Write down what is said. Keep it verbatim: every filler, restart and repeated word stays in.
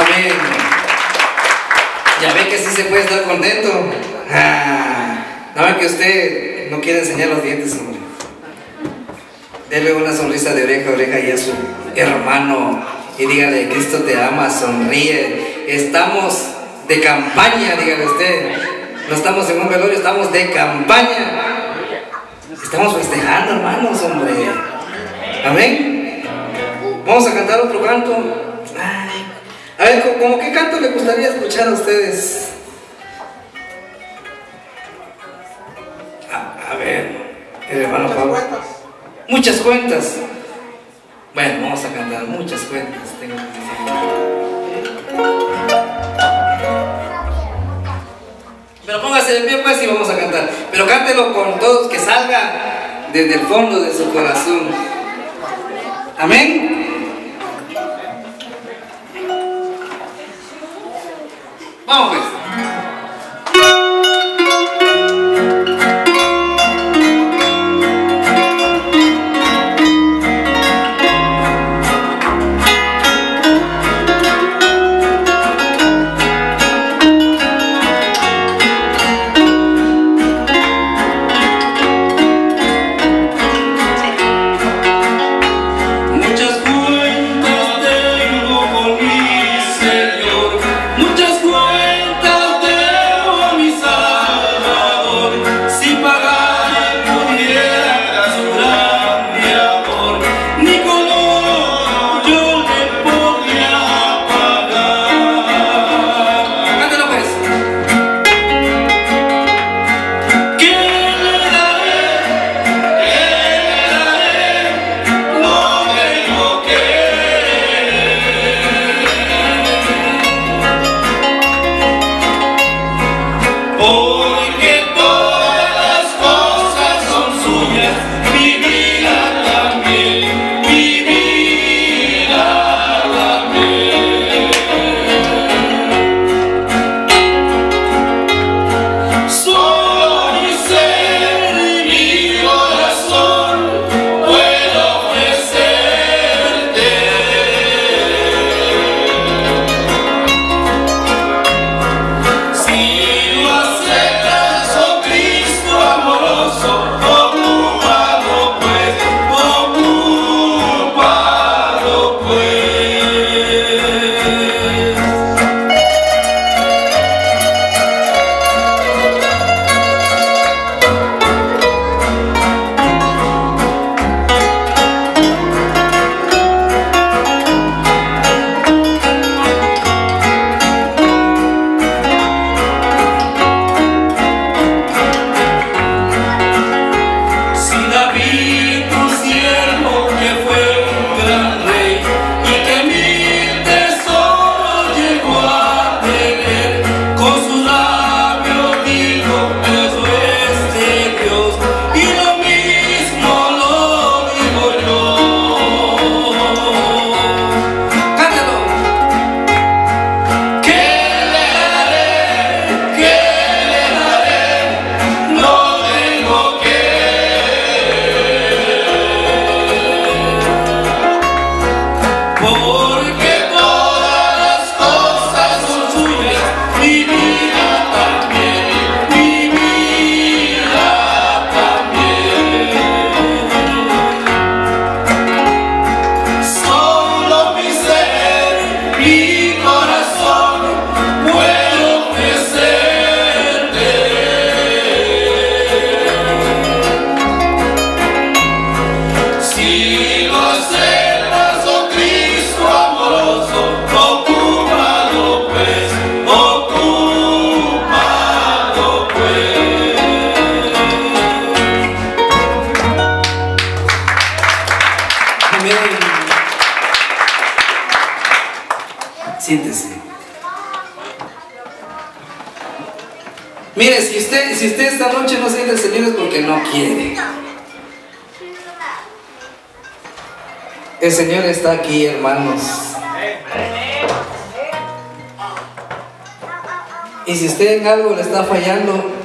Amén. Ya ve que sí se puede estar contento. Ah, no ve que usted no quiere enseñar los dientes, hombre. Dele una sonrisa de oreja a oreja y a su hermano y dígale: Cristo te ama, sonríe. Estamos de campaña, dígale usted. No estamos en un velorio, estamos de campaña. Estamos festejando, hermanos, hombre. Amén. Vamos a cantar otro canto. Ay. A ver, ¿cómo qué canto le gustaría escuchar a ustedes? A, a ver, el hermano Pablo. Muchas cuentas. Bueno, vamos a cantar muchas cuentas. Tengo que decir. Pero póngase de pie pues y vamos a cantar. Pero cántelo con todos, que salga desde el fondo de su corazón. Amén. Vamos pues. Siéntese. Mire, si usted, si usted esta noche no siente el Señor es porque no quiere. El Señor está aquí, hermanos. Y si usted en algo le está fallando,